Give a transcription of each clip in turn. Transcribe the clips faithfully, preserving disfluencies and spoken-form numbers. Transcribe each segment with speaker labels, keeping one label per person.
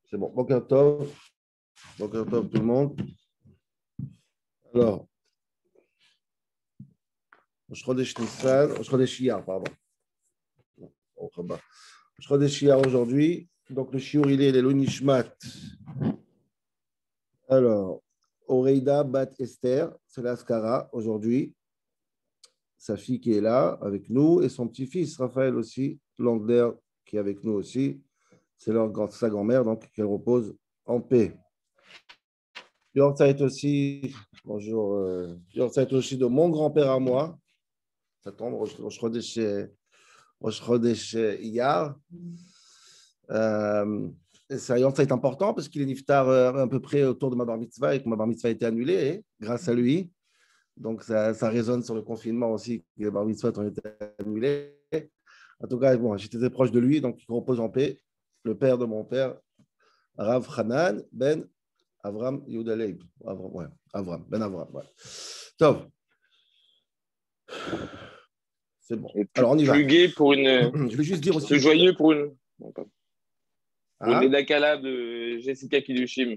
Speaker 1: C'est bon. Boker Tov. Boker Tov, tout le monde. Alors, Chodesh Nissan, Chodesh Iyar, pardon. Chodesh Iyar aujourd'hui. Donc, le shiur, il est le Nishmat. Alors, Oreida Bat Esther, c'est l'Askara aujourd'hui. Sa fille qui est là avec nous et son petit-fils Raphaël aussi, Langler qui est avec nous aussi. C'est leur grand, sa grand-mère, donc qu'elle repose en paix. Donc, ça va être aussi, bonjour, euh, ça va être aussi de mon grand-père à moi. Ça tombe, je crois chez Iyar. Euh, ça, ça est important parce qu'il est niftar à peu près autour de ma bar mitzvah et que ma bar mitzvah a été annulée hein, grâce à lui. Donc, ça, ça résonne sur le confinement aussi, que les bar mitzvahs ont été annulés. En tout cas, bon, j'étais très proche de lui, donc il repose en paix. Le père de mon père, Rav Hanan Ben Avram Yudaleib. Avram, ouais, Avram, Ben Avram. Ouais. Top. C'est bon.
Speaker 2: Et plus,
Speaker 1: alors, on y va.
Speaker 2: Plus gai pour une.
Speaker 1: Je vais juste dire aussi.
Speaker 2: Plus joyeux pour une. Non, pas. Pour
Speaker 1: Hein?
Speaker 2: une Edakala de Jessica Kidushim.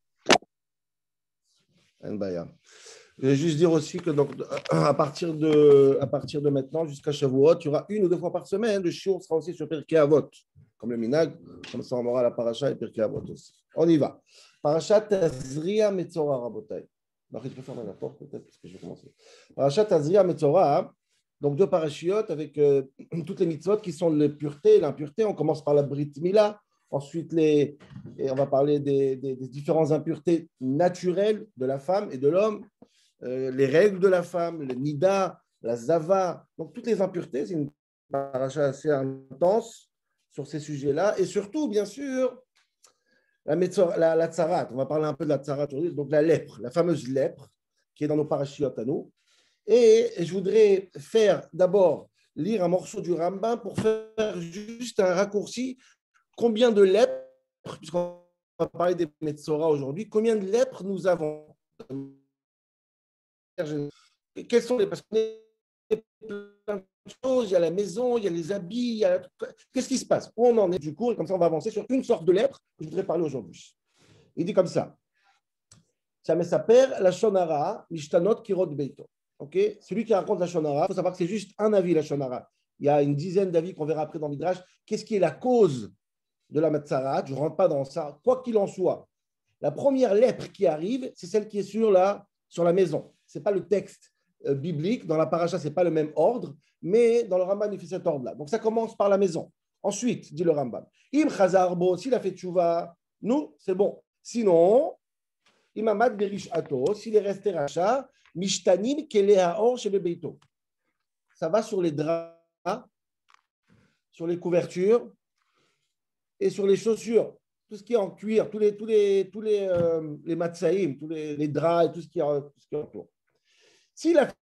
Speaker 1: Je vais juste dire aussi que donc, à, partir de, à partir de maintenant jusqu'à Shavuot, il y aura une ou deux fois par semaine. Le shiur sera aussi sur Pirkei Avot, comme le minag. Comme ça, on aura la paracha et Pirkei Avot aussi. On y va. Parashat Tazria Metzora Rabotai. Donc, je peux fermer la porte peut-être parce que je vais commencer. Parashat Tazria Metzora. Donc, deux parachiotes avec euh, toutes les mitzvot qui sont la pureté et l'impureté. On commence par la Brit Mila. Ensuite, les, et on va parler des, des, des différentes impuretés naturelles de la femme et de l'homme, euh, les règles de la femme, le nida, la zava. Donc, toutes les impuretés, c'est une paracha assez intense sur ces sujets-là. Et surtout, bien sûr, la, metzor, la, la tsarat. On va parler un peu de la tsarat aujourd'hui. Donc, la lèpre, la fameuse lèpre qui est dans nos parachiotes à nous. Et je voudrais faire d'abord lire un morceau du Rambam pour faire juste un raccourci. Combien de lèpres, puisqu'on va parler des Metzora aujourd'hui, combien de lèpres nous avons? Quels sont les... Parce qu'il y a plein de choses, il y a la maison, il y a les habits, il y a... Qu'est-ce qui se passe? Où on en est du cours? Et comme ça, on va avancer sur une sorte de lèpre que je voudrais parler aujourd'hui. Il dit comme ça. Ça me s'appelle la Shonara, Mishtanot Kirot Beito. Okay? Celui qui raconte la Shonara, il faut savoir que c'est juste un avis, la Shonara. Il y a une dizaine d'avis qu'on verra après dans le Midrash. Qu'est-ce qui est la cause de la Matzarat? Je ne rentre pas dans ça. Quoi qu'il en soit, la première lèpre qui arrive, c'est celle qui est sur la, sur la maison. Ce n'est pas le texte euh, biblique. Dans la paracha, ce n'est pas le même ordre, mais dans le Rambam, il fait cet ordre-là. Donc, ça commence par la maison. Ensuite, dit le Rambam, Im Chazarbo, s'il a fait tchouva, nous, c'est bon. Sinon, Imamad Berish Ato, s'il est resté rachat, Mishtanim Kelehaor chez le Beito. Ça va sur les draps, sur les couvertures et sur les chaussures. Tout ce qui est en cuir, tous les, tous les, tous les, euh, les matzaïm, tous les, les draps et tout ce qui est, tout ce qui est autour. S'il a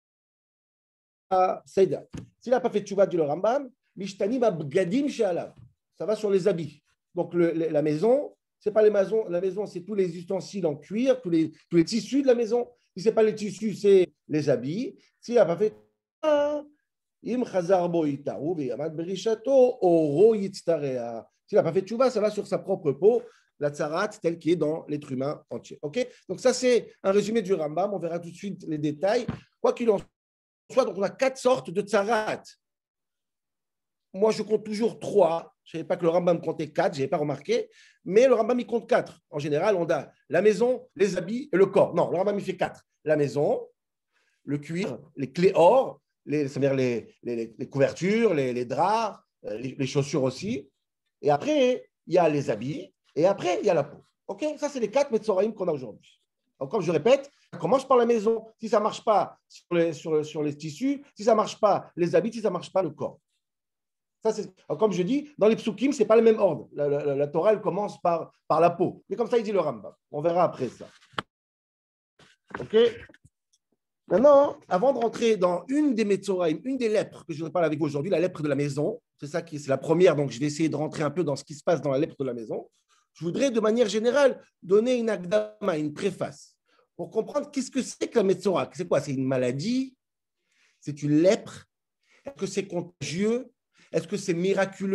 Speaker 1: s'il n'a pas fait tchouva, dit le Rambam, Mishtanim Abgadim She'alav. Ça va sur les habits. Donc, le, la maison, c'est pas les maisons, la maison, c'est tous les ustensiles en cuir, tous les, tous les tissus de la maison. Si ce n'est pas les tissus, c'est les habits. S'il n'a pas fait Im Chazarbo Itaou, Veyamad Berishato, Oro Yitztarea. S'il n'a pas fait tchouva, ça va sur sa propre peau, la tsarat, telle qui est dans l'être humain entier. Okay? Donc, ça, c'est un résumé du Rambam. On verra tout de suite les détails. Quoi qu'il en soit, donc on a quatre sortes de tsarat. Moi, je compte toujours trois. Je ne savais pas que le Rambam comptait quatre, je n'avais pas remarqué. Mais le Rambam, il compte quatre. En général, on a la maison, les habits et le corps. Non, le Rambam, il fait quatre. La maison, le cuir, les clés or, les, c'est-à-dire les, les, les couvertures, les, les draps, les, les chaussures aussi. Et après, il y a les habits. Et après, il y a la peau. OK? Ça, c'est les quatre Metzoraïm qu'on a aujourd'hui. Donc, comme je répète, ça commence par la maison. Si ça ne marche pas sur les, sur, sur les tissus, si ça ne marche pas les habits, si ça ne marche pas le corps. Ça, c'est, comme je dis, dans les psukim, ce n'est pas le même ordre. La, la, la Torah, elle commence par, par la peau. Mais comme ça, il dit le Rambam. On verra après ça. OK? Maintenant, avant de rentrer dans une des Metzoraïm, une des lèpres que je vais parler avec vous aujourd'hui, la lèpre de la maison, c'est ça qui c'est la première, donc je vais essayer de rentrer un peu dans ce qui se passe dans la lèpre de la maison. Je voudrais, de manière générale, donner une agdama, une préface, pour comprendre qu'est-ce que c'est que la Metzora. C'est quoi? C'est une maladie? C'est une lèpre? Est-ce que c'est contagieux? Est-ce que c'est miraculeux?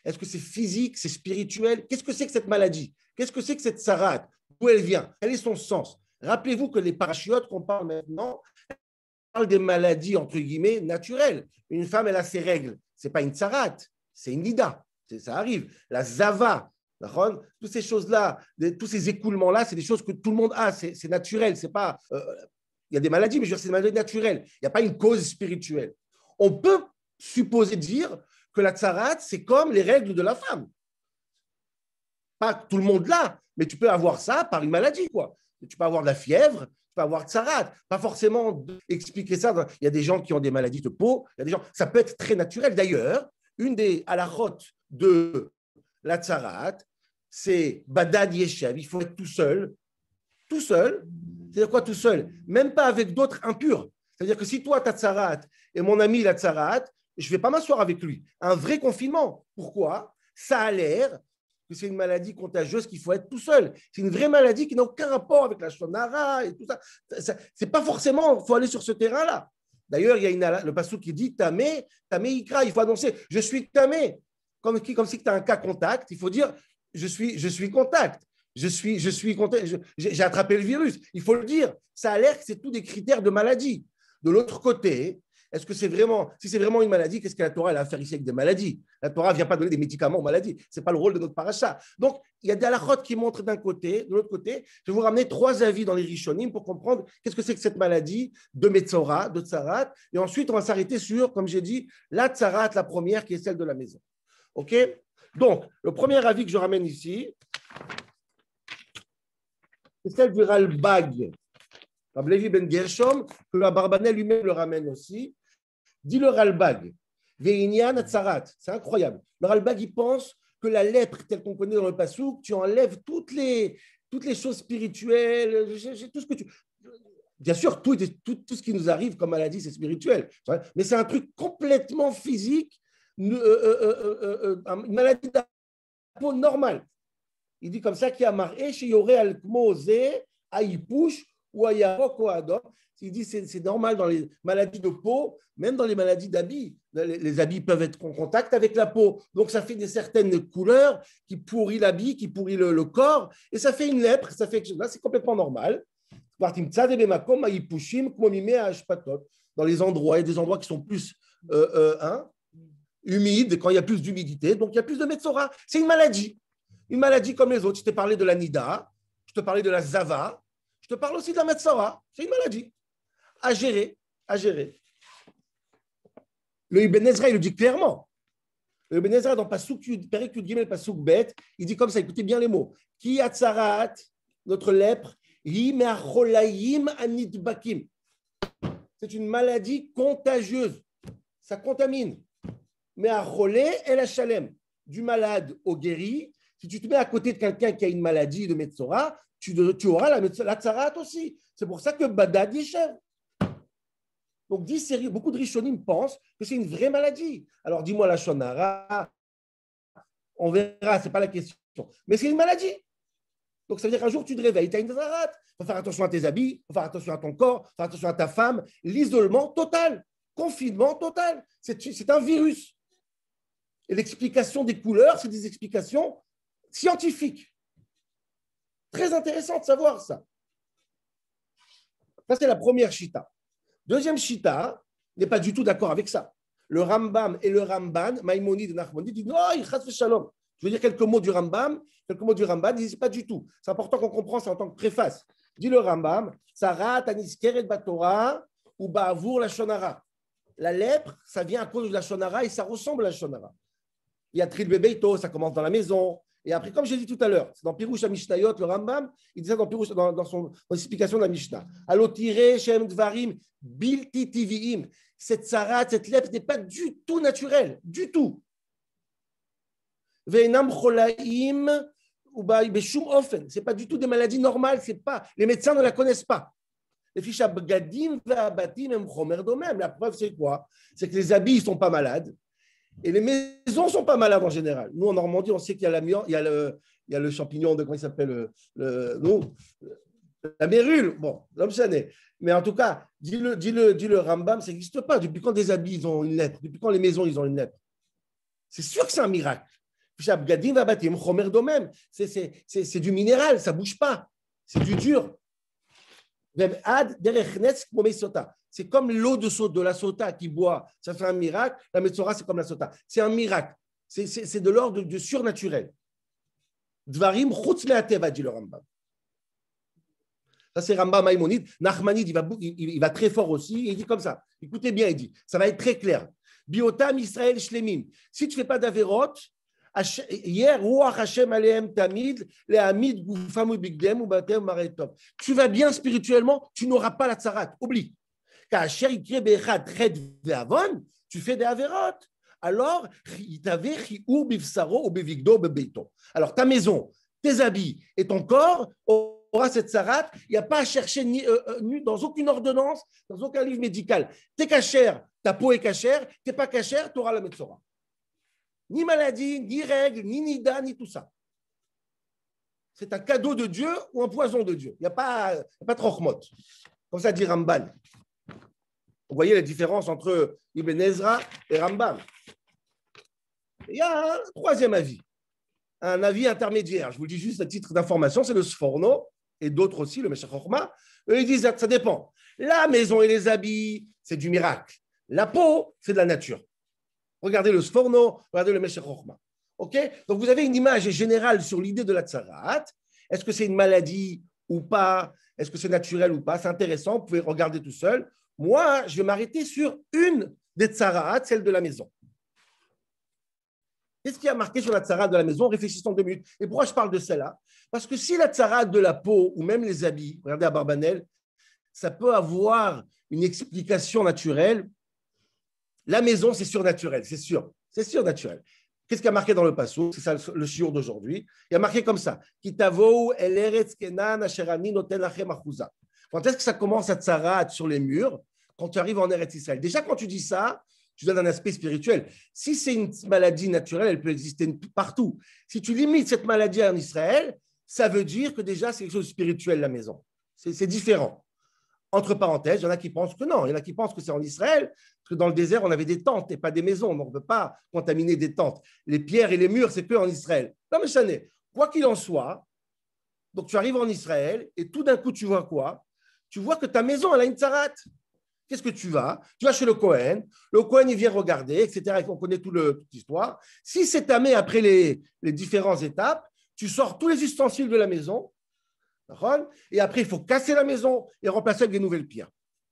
Speaker 1: Est-ce que c'est physique, c'est spirituel? Qu'est-ce que c'est que cette maladie? Qu'est-ce que c'est que cette sarate? D'où elle vient? Quel est son sens? Rappelez-vous que les parachiotes qu'on parle maintenant parlent des maladies, entre guillemets, naturelles. Une femme, elle a ses règles. Ce n'est pas une sarate, c'est une nida. Ça arrive. La zava, toutes ces choses-là, tous ces écoulements-là, c'est des choses que tout le monde a. C'est naturel. C'est pas, euh, il y a des maladies, mais je veux dire, c'est des maladies naturelles. Il n'y a pas une cause spirituelle. On peut supposer dire que la tsarat, c'est comme les règles de la femme. Pas tout le monde là, mais tu peux avoir ça par une maladie, quoi. Tu peux avoir de la fièvre, tu peux avoir tsarat. Pas forcément expliquer ça. Il y a des gens qui ont des maladies de peau. Il y a des gens, ça peut être très naturel. D'ailleurs, une des halachot de la tsarat, c'est badad yeshev. Il faut être tout seul. Tout seul. C'est-à-dire quoi tout seul? Même pas avec d'autres impurs. C'est-à-dire que si toi, tu as tsarat et mon ami, il a tsarat, je ne vais pas m'asseoir avec lui. Un vrai confinement. Pourquoi? Ça a l'air que c'est une maladie contagieuse qu'il faut être tout seul. C'est une vraie maladie qui n'a aucun rapport avec la shonara et tout ça. Ce n'est pas forcément, il faut aller sur ce terrain-là. D'ailleurs, il y a une, le passouk qui dit tamé, tamé ikra, il faut annoncer je suis tamé. Comme, comme si tu as un cas contact, il faut dire je suis, je suis contact. Je suis, je suis contact. J'ai attrapé le virus. Il faut le dire. Ça a l'air que c'est tous des critères de maladie. De l'autre côté, est-ce que c'est vraiment, si c'est vraiment une maladie, qu'est-ce que la Torah elle a à faire ici avec des maladies? La Torah ne vient pas donner des médicaments aux maladies. Ce n'est pas le rôle de notre paracha. Donc, il y a des halakhot qui montrent d'un côté, de l'autre côté. Je vais vous ramener trois avis dans les Rishonim pour comprendre qu'est-ce que c'est que cette maladie de Metzora, de Tsarat. Et ensuite, on va s'arrêter sur, comme j'ai dit, la Tsarat, la première, qui est celle de la maison. OK? Donc, le premier avis que je ramène ici, c'est celle du Ralbag. Rabbi Levi ben Gershom, que la Barbanel lui-même le ramène aussi. Dit le Ralbag, Ve'inyan Tsarat, c'est incroyable. Le Ralbag, il pense que la lèpre, telle qu'on connaît dans le Passouk, tu enlèves toutes les, toutes les choses spirituelles, tout ce que tu. Bien sûr, tout, tout, tout ce qui nous arrive comme maladie, c'est spirituel. Mais c'est un truc complètement physique, une, euh, euh, euh, euh, une maladie de la peau normale. Il dit comme ça qu'il y a marqué chez Yoré al-Kmose, Aïpouche ou Ayarok ou Adom. Il dit que c'est normal dans les maladies de peau, même dans les maladies d'habits. Les, les habits peuvent être en contact avec la peau. Donc, ça fait des certaines couleurs qui pourrit l'habit, qui pourrit le, le corps. Et ça fait une lèpre. Ça fait, là, c'est complètement normal. Dans les endroits, il y a des endroits qui sont plus euh, euh, hein, humides, quand il y a plus d'humidité. Donc, il y a plus de Metzora. C'est une maladie. Une maladie comme les autres. Je t'ai parlé de la Nida, je te parlais de la Zava, je te parle aussi de la Metzora. C'est une maladie à gérer, à gérer. Le Ibn Ezra, il le dit clairement. Le Ibn Ezra, dans Passouk, Perek Yud Gimel Passouk Bet, il dit comme ça, écoutez bien les mots. Ki atzarat, notre lèpre, hi me'acholayim anitbakim. C'est une maladie contagieuse. Ça contamine. Me'acholé el hachalem. Du malade au guéri. Si tu te mets à côté de quelqu'un qui a une maladie de Metzora, tu, tu auras la, la tzarat aussi. C'est pour ça que Badad Yeshev. Donc, beaucoup de Rishonim pensent que c'est une vraie maladie. Alors, dis-moi la shonara, on verra, ce n'est pas la question. Mais c'est une maladie. Donc, ça veut dire qu'un jour, tu te réveilles, tu as une tzarat. Il faut faire attention à tes habits, il faut faire attention à ton corps, il faut faire attention à ta femme. L'isolement total, confinement total. C'est un virus. Et l'explication des couleurs, c'est des explications scientifiques. Très intéressant de savoir ça. Ça, c'est la première chita. Deuxième chita n'est pas du tout d'accord avec ça. Le Rambam et le Ramban, Maïmonide et Nachmonide, disent non, il chas shalom. Je veux dire quelques mots du Rambam, quelques mots du Ramban, ils disent pas du tout. C'est important qu'on comprenne ça en tant que préface. Dit le Rambam, Sarat, Aniskeret, Batora, ou Ba'avour, la Shonara. La lèpre, ça vient à cause de la Shonara et ça ressemble à la Shonara. Il y a Tril Bebeito, ça commence dans la maison. Et après, comme j'ai dit tout à l'heure, c'est dans Pirouche à Mishnayot, le Rambam, il dit ça dans, Pirouche, dans, dans son dans l'explication de la Mishnah. Alotire, Shem Dvarim, Bilti Tiviim. Cette sarat, cette lèpre n'est pas du tout naturelle, du tout. Veinam Cholaim, Ubay Beshum Ofen. Ce n'est pas du tout des maladies normales, c'est pas, les médecins ne la connaissent pas. Les fiches Abgadim, Vabatim, Mchomer Domem. La preuve, c'est quoi? C'est que les habits ne sont pas malades. Et les maisons ne sont pas malades en général. Nous, en Normandie, on sait qu'il y a l'amiante, il y a le, il y a le champignon de, comment il s'appelle, le, le, nous, la mérule. Bon, l'homme chané. Mais en tout cas, dis-le, dis-le, dis-le Rambam, ça n'existe pas. Depuis quand des habits, ils ont une lèpre? Depuis quand les maisons, ils ont une lèpre? C'est sûr que c'est un miracle. C'est du minéral, ça ne bouge pas. C'est du dur. C'est comme l'eau de, de la sota qui boit. Ça fait un miracle. La Metzora, c'est comme la sota. C'est un miracle. C'est de l'ordre du surnaturel. Dvarim chutz me'ateva, dit le Rambam. Ça, c'est Rambam Maïmonide. Nachmanide, il va, il, il va très fort aussi. Il dit comme ça. Écoutez bien, il dit. Ça va être très clair. Biotam Israël shlemim. Si tu ne fais pas d'averot, hier, Ruach Hashem alehem tamid, le hamid gufam ubigdem ubatem maretov. Tu vas bien spirituellement, tu n'auras pas la tsarat. Oublie. Car Asher ikre be'echad ched ve'avon, tu fais des averot. Alors, alors ta maison, tes habits et ton corps aura cette sarat. Il n'y a pas à chercher ni, euh, ni, dans aucune ordonnance, dans aucun livre médical. Tu es cachère, ta peau est cachère. Tu n'es pas cachère, tu auras la Metzora. Ni maladie, ni règles, ni nida, ni tout ça. C'est un cadeau de Dieu ou un poison de Dieu. Il n'y a pas, a pas de rochmot. Comme ça dit Ramban. Vous voyez la différence entre Ibn Ezra et Rambam. Il y a un troisième avis, un avis intermédiaire. Je vous le dis juste à titre d'information, c'est le Sforno et d'autres aussi, le Meshach Chochma. Eux, ils disent que ça dépend. La maison et les habits, c'est du miracle. La peau, c'est de la nature. Regardez le Sforno, regardez le Meshach Chochma. OK ? Donc, vous avez une image générale sur l'idée de la tsarat. Est-ce que c'est une maladie ou pas? Est-ce que c'est naturel ou pas? C'est intéressant, vous pouvez regarder tout seul. Moi, je vais m'arrêter sur une des tsarat, celle de la maison. Qu'est-ce qui a marqué sur la tsarat de la maison? Réfléchissons deux minutes. Et pourquoi je parle de celle-là? Parce que si la tsarat de la peau ou même les habits, regardez à Barbanel, ça peut avoir une explication naturelle. La maison, c'est surnaturel, c'est sûr. C'est surnaturel. Qu'est-ce qui a marqué dans le passage? C'est ça le shiur d'aujourd'hui. Il y a marqué comme ça. Kitavo el eretz kenan asher ani noten lachem achuza. Quand est-ce que ça commence à tsarat sur les murs? Quand tu arrives en Eretz Israël. Déjà, quand tu dis ça, tu donnes un aspect spirituel. Si c'est une maladie naturelle, elle peut exister partout. Si tu limites cette maladie en Israël, ça veut dire que déjà, c'est quelque chose de spirituel, la maison. C'est différent. Entre parenthèses, il y en a qui pensent que non. Il y en a qui pensent que c'est en Israël, parce que dans le désert, on avait des tentes et pas des maisons. Donc, on ne peut pas contaminer des tentes. Les pierres et les murs, c'est que en Israël. Non, mais ça n'est. Quoi qu'il en soit, donc tu arrives en Israël et tout d'un coup, tu vois quoi? Tu vois que ta maison, elle a une tsarat. Qu'est-ce que tu vas? Tu vas chez le Kohen. Le Kohen, il vient regarder, et cetera. On connaît tout le, toute l'histoire. Si c'est tamé après les, les différentes étapes, tu sors tous les ustensiles de la maison. Et après, il faut casser la maison et remplacer avec des nouvelles pierres.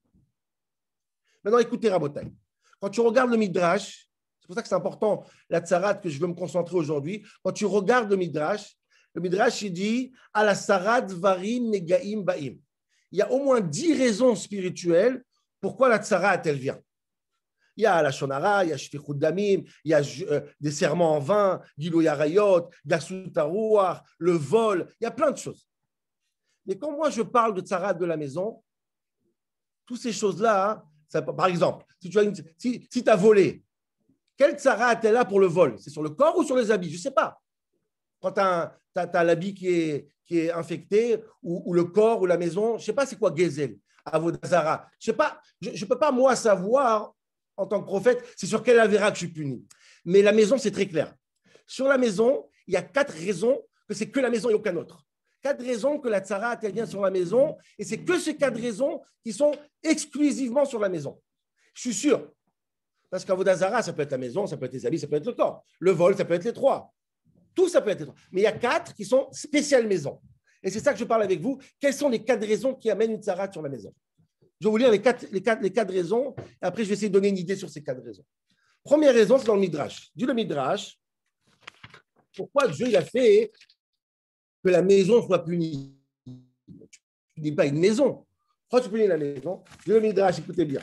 Speaker 1: Maintenant, écoutez, Rabotai. Quand tu regardes le Midrash, c'est pour ça que c'est important, la tsarat que je veux me concentrer aujourd'hui. Quand tu regardes le Midrash, le Midrash, il dit « À la sarat varim negaim baim ». Il y a au moins dix raisons spirituelles pourquoi la tsarat, elle vient. Il y a la shonara, il y a shfichut damim, il y a euh, des serments en vain, gilou yarayot, gasut haruach, le vol, il y a plein de choses. Mais quand moi je parle de tsarat de la maison, toutes ces choses-là, ça, par exemple, si tu as, une, si, si tu as volé, quelle tsarat est là pour le vol? C'est sur le corps ou sur les habits? Je ne sais pas. Quand tu as, as l'habit qui est, qui est infecté, ou, ou le corps, ou la maison, je ne sais pas c'est quoi Gezel, Avodazara. Je ne sais pas, je ne peux pas moi savoir, en tant que prophète, c'est sur quelle avéra que je suis puni. Mais la maison, c'est très clair. Sur la maison, il y a quatre raisons que c'est que la maison et aucun autre. Quatre raisons que la tsarat, elle vient sur la maison, et c'est que ces quatre raisons qui sont exclusivement sur la maison. Je suis sûr. Parce qu'Avodazara, ça peut être la maison, ça peut être les habits, ça peut être le corps. Le vol, ça peut être les trois. Tout ça peut être les trois. Mais il y a quatre qui sont spéciales maisons. Et c'est ça que je parle avec vous. Quelles sont les quatre raisons qui amènent une tsarat sur la maison? Je vais vous lire les quatre, les quatre, les quatre raisons, et après je vais essayer de donner une idée sur ces quatre raisons. Première raison, c'est dans le Midrash. Dis le Midrash, pourquoi Dieu il a fait que la maison soit punie? Tu ne dis pas une maison. Pourquoi tu punis la maison? Dis le Midrash, écoutez bien.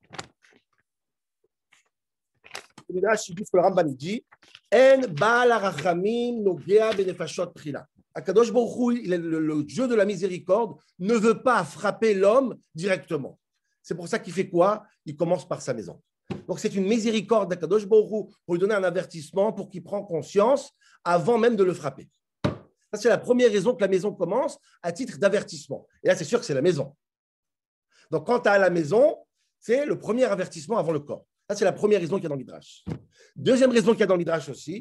Speaker 1: Le Midrash, il dit ce que le Rambam dit, En Baal HaRachamim Nogea Benefashot Tchila. Akadosh Baruch Hu, le, le, le Dieu de la miséricorde, ne veut pas frapper l'homme directement. C'est pour ça qu'il fait quoi? Il commence par sa maison. Donc c'est une miséricorde d'Akadosh Baruch Hu pour lui donner un avertissement, pour qu'il prenne conscience avant même de le frapper. Ça, c'est la première raison que la maison commence à titre d'avertissement. Et là, c'est sûr que c'est la maison. Donc quand tu as la maison, c'est le premier avertissement avant le corps. Ça, c'est la première raison qu'il y a dans le Midrash. Deuxième raison qu'il y a dans le Midrash aussi,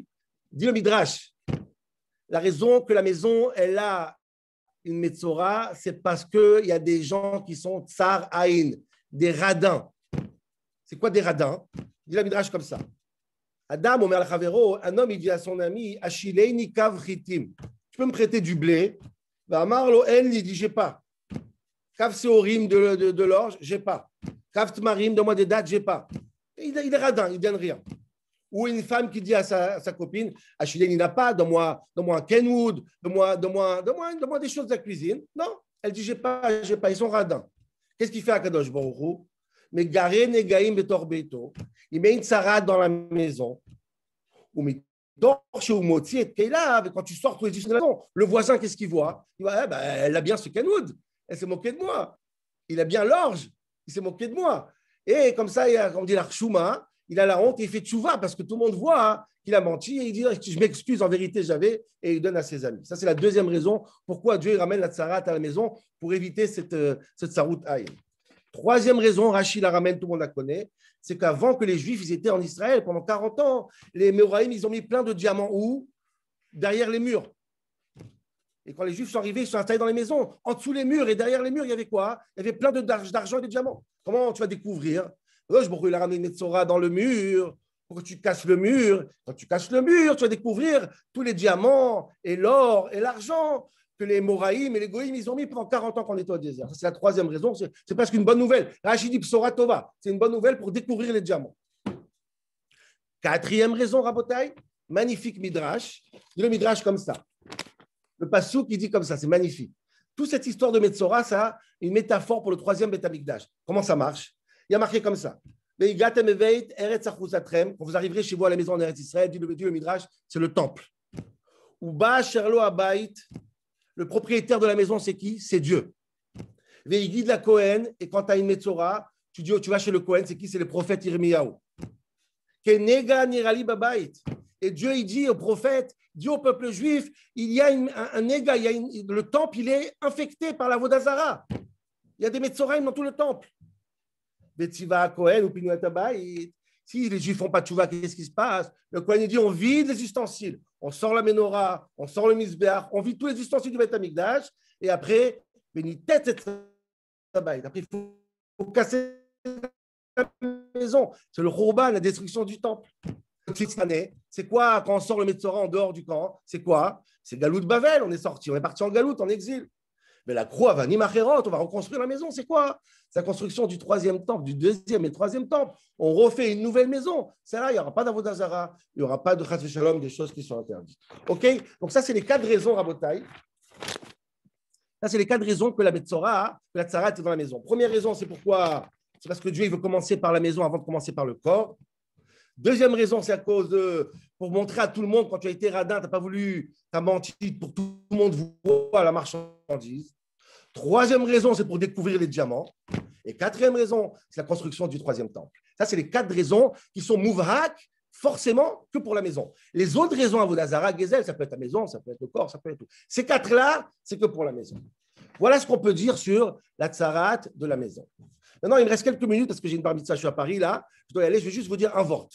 Speaker 1: Dit le Midrash, la raison que la maison, elle a une Metzora, c'est parce qu'il y a des gens qui sont tsar aïn, des radins. C'est quoi des radins? Dit le Midrash comme ça. Adam, Omer al-Chavero, un homme, il dit à son ami, Achileini kav chitim. Tu peux me prêter du blé? Amar lo en, il dit, j'ai pas. Kav seorim de, de, de l'orge, j'ai pas. Kav tmarim, donne-moi des dates, j'ai pas. Il, il est radin, il ne donne rien. Ou une femme qui dit à sa, à sa copine, Achileini n'a pas, donne-moi, donne-moi un Kenwood, donne-moi, donne-moi, donne-moi, donne-moi des choses de la cuisine. Non, elle dit, j'ai pas, j'ai pas, ils sont radins. Qu'est-ce qu'il fait à Kadosh Baruch Hu? Mais garé negaim betor beto. Il met une sarade dans la maison. Ou mais torche ou motier et là, quand tu sors tous les dix de la maison, le voisin, qu'est-ce qu'il voit? Il voit, eh ben, elle a bien ce Kenwood. Elle s'est moquée de moi. Il a bien l'orge. Il s'est moqué de moi. Et comme ça, il a, on dit l'archouma, il a la honte et il fait tchouva parce que tout le monde voit hein, qu'il a menti et il dit, je m'excuse, en vérité, j'avais, et il donne à ses amis. Ça, c'est la deuxième raison pourquoi Dieu il ramène la tsarat à la maison pour éviter cette, cette tsarout aïe. Troisième raison, Rachid la ramène, tout le monde la connaît, c'est qu'avant que les Juifs ils étaient en Israël, pendant quarante ans, les Méoraïm, ils ont mis plein de diamants où? Derrière les murs. Et quand les Juifs sont arrivés, ils sont installés dans les maisons, en dessous les murs, et derrière les murs, il y avait quoi? Il y avait plein de, d'argent et de diamants. Comment tu vas découvrir? Je il a ramené une Metzora dans le mur, pour que tu casses le mur. Quand tu casses le mur, tu vas découvrir tous les diamants, et l'or, et l'argent que les Moraïm et les Goïm, ils ont mis pendant quarante ans qu'on était au désert. Ça, c'est la troisième raison. C'est, c'est presque une bonne nouvelle. Rachid dit Psora Tova. C'est une bonne nouvelle pour découvrir les diamants. Quatrième raison, Rabotai, magnifique Midrash. Le Midrash comme ça. Le Passouk, il dit comme ça, c'est magnifique. Toute cette histoire de Metzora, ça a une métaphore pour le troisième Beth Amikdash. Comment ça marche? Il y a marqué comme ça. Quand vous arriverez chez vous à la maison en Eretz Israël, dit le, dit le Midrash, c'est le temple. Uba Sherlo Abayit. Le propriétaire de la maison, c'est qui? C'est Dieu. Veillid la Kohen, et quand tu as une Metzora, tu dis, oh, tu vas chez le Kohen, c'est qui? C'est le prophète Yirmiyahu. Kenega nirali babait. Et Dieu, il dit au prophète, dit au peuple juif, il y a une, un, un néga, il y a une, le temple, il est infecté par la Vodazara. Il y a des Metzoraim dans tout le temple. Betiva Kohen ou Pinuat Abayit. Si les Juifs font pas de tchouva, qu'est-ce qui se passe? Le Kohen il dit on vide les ustensiles, on sort la menorah, on sort le misbeach, on vide tous les ustensiles du Beth Amikdash, et après, après il faut, faut casser la maison. C'est le Khurban, la destruction du temple. C'est quoi quand on sort le Metzora en dehors du camp? C'est quoi? C'est Galout Bavel, on est sorti, on est parti en Galout, en exil. Mais la croix va ni Macherot, on va reconstruire la maison, c'est quoi? C'est la construction du troisième temple, du deuxième et le troisième temple. On refait une nouvelle maison. C'est là, il n'y aura pas d'Avodah Zara, il n'y aura pas de Chas V'Shalom, des choses qui sont interdites. OK? Donc ça, c'est les quatre raisons, Rabotai. Ça, c'est les quatre raisons que la Metzora, que la Tzara est dans la maison. Première raison, c'est pourquoi? C'est parce que Dieu il veut commencer par la maison avant de commencer par le corps. Deuxième raison, c'est à cause de, pour montrer à tout le monde, quand tu as été radin, tu n'as pas voulu, tu as menti pour que tout le monde voit la marchandise. Troisième raison, c'est pour découvrir les diamants. Et quatrième raison, c'est la construction du troisième temple. Ça, c'est les quatre raisons qui sont mouvhak, forcément, que pour la maison. Les autres raisons, Avodah Zara, Gezel, ça peut être la maison, ça peut être le corps, ça peut être tout. Ces quatre-là, c'est que pour la maison. Voilà ce qu'on peut dire sur la tsarat de la maison. Maintenant, il me reste quelques minutes parce que j'ai une bar mitzvah, je suis à Paris, là. Je dois y aller, je vais juste vous dire un vort.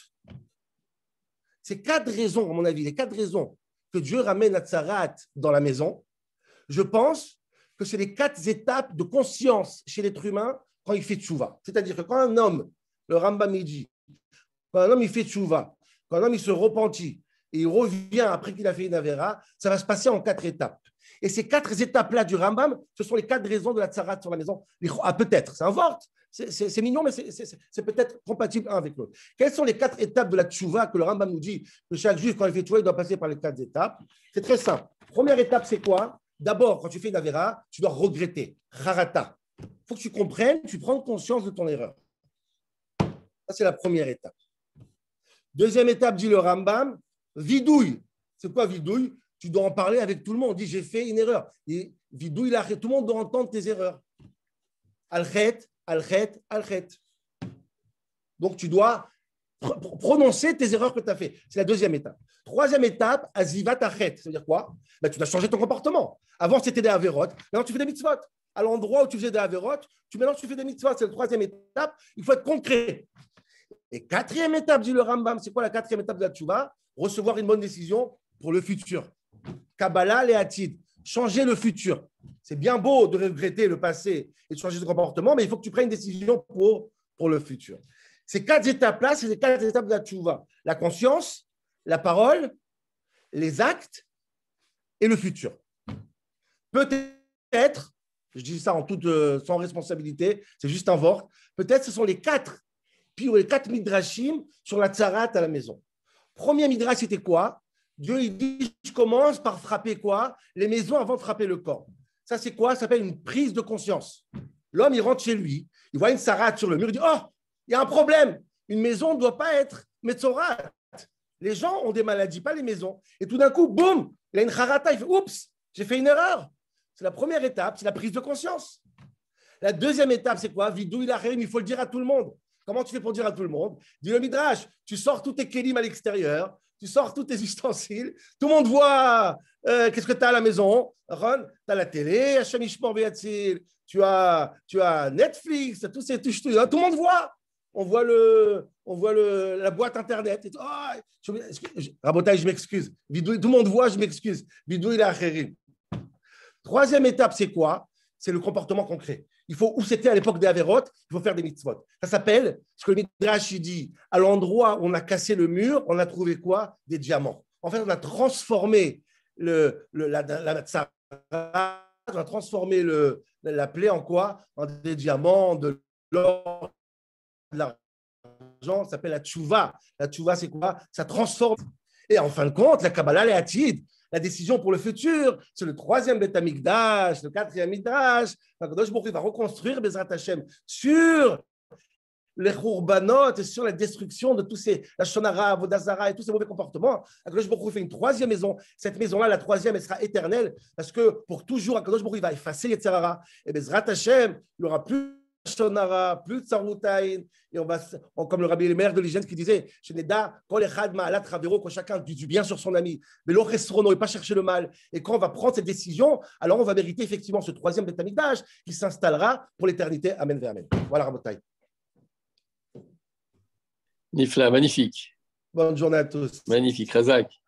Speaker 1: Ces quatre raisons, à mon avis, les quatre raisons que Dieu ramène la tsarat dans la maison, je pense que c'est les quatre étapes de conscience chez l'être humain quand il fait tchouva. C'est-à-dire que quand un homme, le Rambam il dit, quand un homme il fait tchouva, quand un homme il se repentit et il revient après qu'il a fait une avéra, ça va se passer en quatre étapes. Et ces quatre étapes-là du Rambam, ce sont les quatre raisons de la tsarat sur la maison. Ah, peut-être, c'est un vort, c'est, c'est, c'est mignon, mais c'est, c'est, c'est peut-être compatible un avec l'autre. Quelles sont les quatre étapes de la tchouva que le Rambam nous dit que chaque juif, quand il fait tchouva, il doit passer par les quatre étapes? C'est très simple. Première étape, c'est quoi? D'abord, quand tu fais une avéra, tu dois regretter. Harata. Il faut que tu comprennes, tu prends conscience de ton erreur. Ça, c'est la première étape. Deuxième étape, dit le Rambam, vidouille. C'est quoi vidouille? Tu dois en parler avec tout le monde. On dit, j'ai fait une erreur. Et vidouille, là, tout le monde doit entendre tes erreurs. Al-Khet, Al-Khet, Al-Khet. Donc, tu dois pr- prononcer tes erreurs que tu as faites. C'est la deuxième étape. Troisième étape, Azivat Achet. Ça veut dire quoi? Ben, tu dois changer ton comportement. Avant, c'était des avérotes. Maintenant, tu fais des mitzvot. À l'endroit où tu faisais des avérotes, tu, maintenant, tu fais des mitzvot. C'est la troisième étape. Il faut être concret. Et quatrième étape, dit le Rambam, c'est quoi la quatrième étape de la tchouva? Recevoir une bonne décision pour le futur. Kabbalah et Atid, changer le futur. C'est bien beau de regretter le passé et de changer de comportement, mais il faut que tu prennes une décision pour, pour le futur. Ces quatre étapes-là, c'est les quatre étapes de la tchouva. La conscience, la parole, les actes et le futur. Peut-être, je dis ça en toute, euh, sans responsabilité, c'est juste un vort, peut-être ce sont les quatre, puis les quatre midrashim sur la tzarat à la maison. Premier midrash, c'était quoi? Dieu il dit, je commence par frapper quoi? Les maisons avant de frapper le corps. Ça, c'est quoi? Ça s'appelle une prise de conscience. L'homme, il rentre chez lui, il voit une tzarat sur le mur, il dit, oh, il y a un problème. Une maison ne doit pas être metzorat. Les gens ont des maladies, pas les maisons. Et tout d'un coup, boum, il a une charata, il fait, oups, j'ai fait une erreur. C'est la première étape, c'est la prise de conscience. La deuxième étape, c'est quoi? Vidou il arrive, il faut le dire à tout le monde. Comment tu fais pour dire à tout le monde? Dis le midrash, tu sors tous tes kélim à l'extérieur, tu sors tous tes ustensiles, tout le monde voit euh, qu'est-ce que tu as à la maison. Ron, tu as la télé, Hachem Ishmor Beyatzil, tu as, tu as Netflix, tous ces touches, tout le monde voit. On voit, le, on voit le, la boîte Internet. Et tout. Oh, je, Rabotaï, je m'excuse. Vidou, tout le monde voit, je m'excuse. Vidou, il a achérim. Troisième étape, c'est quoi? C'est le comportement concret. Il faut, où c'était à l'époque des Averot, il faut faire des mitzvot. Ça s'appelle, ce que le Midrash dit, à l'endroit où on a cassé le mur, on a trouvé quoi? Des diamants. En fait, on a transformé le, le, la, la, la, on a transformé le, la plaie en quoi? En des diamants, de l'or, de l'argent. Ça s'appelle la tchouva. La tchouva, c'est quoi? Ça transforme. Et en fin de compte, la Kabbalah, les Hatid, la décision pour le futur, c'est le troisième Beth Amikdash, le quatrième Midrash. Akadosh Baruch Hu va reconstruire Bezrat Hashem sur les Khurbanot et sur la destruction de tous ces, la Shonara, Vodazara et tous ces mauvais comportements. Akadosh Baruch Hu fait une troisième maison. Cette maison-là, la troisième, elle sera éternelle parce que pour toujours, Akadosh Baruch Hu va effacer les Yetzirah. Et Bezrat Hashem, il n'y aura plus de Shonara, plus de Tsaroutaïn. Et on va, on, comme le Rabbi Elmer de l'Hygiène qui disait, quand chacun dit du bien sur son ami, mais l'autre ne pas chercher le mal. Et quand on va prendre cette décision, alors on va mériter effectivement ce troisième Beth Amikdash qui s'installera pour l'éternité. Amen ve Amen. Voilà, Rabotai.
Speaker 3: Nifla, magnifique.
Speaker 1: Bonne journée à tous.
Speaker 3: Magnifique, Razak.